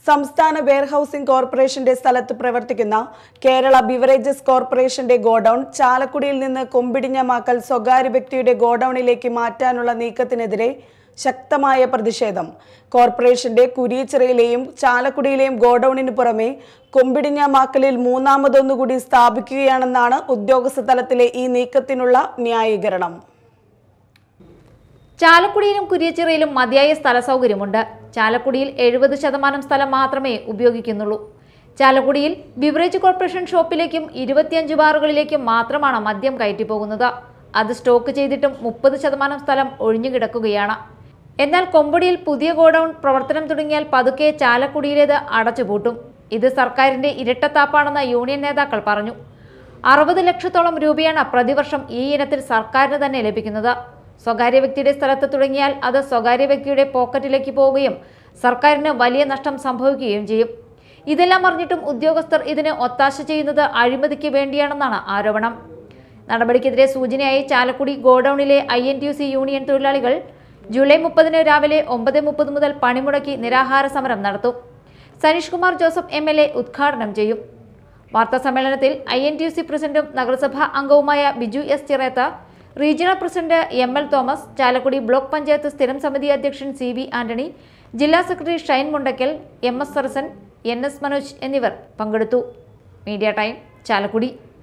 സംസ്ഥാന വെയർഹൌസിംഗ് കോർപ്പറേഷന്റെ സ്ഥലത്ത് പ്രവർത്തിക്കുന്ന കേരള ബിവറേജസ് കോർപ്പറേഷന്റെ ഗോഡൌൺ ചാലക്കുടിയിൽ നിന്ന് കൊമ്പിടിഞ്ഞമാക്കൽ സ്വകാര്യ വ്യക്തിയുടെ ഗോഡൌണിലേക്ക് മാറ്റാനുള്ള നീക്കത്തിനെതിരെ ശക്തമായ പ്രതിഷേധം. കോർപ്പറേഷന്റെ കുരിച്ചിറയിലെയും ചാലക്കുടിയിലെയും ഗോഡൌണിന് പുറമെ കൊമ്പിടിഞ്ഞമാക്കലിൽ മൂന്നാമതൊന്നുകൂടി സ്ഥാപിക്കുകയാണെന്നാണ് ഉദ്യോഗസ്ഥ തലത്തിലെ ഈ നീക്കത്തിനുള്ള ന്യായീകരണം. ചാലക്കുടിയിലും കുരിച്ചിറയിലും മതിയായ സ്ഥല സൗകര്യമുണ്ട്. ചാലക്കുടിയിൽ 70% സ്ഥലം മാത്രമേ ഉപയോഗിക്കുന്നുള്ളൂ. ചാലക്കുടിയിൽ ബിവറേജ് കോർപ്പറേഷൻ ഷോപ്പിലേക്കും 25 ബാറുകളിലേക്കും മാത്രമാണ് മദ്യം കയറ്റിപ്പോകുന്നത്. അത് സ്റ്റോക്ക് ചെയ്തിട്ടും 30% സ്ഥലം ഒഴിഞ്ഞുകിടക്കുകയാണ്. എന്നാൽ കൊമ്പടിയിൽ പുതിയ ഗോഡൌൺ പ്രവർത്തനം തുടങ്ങിയാൽ പതുക്കെ ചാലക്കുടിയിലേത് അടച്ചുപൂട്ടും. ഇത് സർക്കാരിന്റെ ഇരട്ടത്താപ്പാണെന്ന് യൂണിയൻ നേതാക്കൾ പറഞ്ഞു. 60 ലക്ഷത്തോളം രൂപയാണ് പ്രതിവർഷം ഈ ഇനത്തിൽ സർക്കാരിന് തന്നെ ലഭിക്കുന്നത്. സ്വകാര്യ വ്യക്തിയുടെ സ്ഥലത്ത് തുടങ്ങിയാൽ അത് സ്വകാര്യ വ്യക്തിയുടെ പോക്കറ്റിലേക്ക് പോവുകയും സർക്കാരിന് വലിയ നഷ്ടം സംഭവിക്കുകയും ചെയ്യും. ഇതെല്ലാം അറിഞ്ഞിട്ടും ഉദ്യോഗസ്ഥർ ഇതിന് ഒത്താശ ചെയ്യുന്നത് അഴിമതിക്ക് വേണ്ടിയാണെന്നാണ് ആരോപണം. നടപടിക്കെതിരെ സൂചനയായി ചാലക്കുടി ഗോഡൌണിലെ INTUC യൂണിയൻ തൊഴിലാളികൾ ജൂലൈ 30 രാവിലെ 9:30 മുതൽ പണിമുടക്കി നിരാഹാര സമരം നടത്തും. സനീഷ് കുമാർ ജോസഫ് MLA ഉദ്ഘാടനം ചെയ്യും. വാർത്താ സമ്മേളനത്തിൽ INTUC പ്രസിഡന്റും നഗരസഭാ അംഗവുമായ Biju S. Chiretha, regional president ML Thomas, Chalakudy block panchayat സ്ഥിരം സമിതി അധ്യക്ഷൻ CB ആന്റണി, ജില്ലാ secretary Shine Mundakkal, MS Sarasan, NS Manoj എന്നിവർ പങ്കെടുത്തു. Media time, Chalakudy.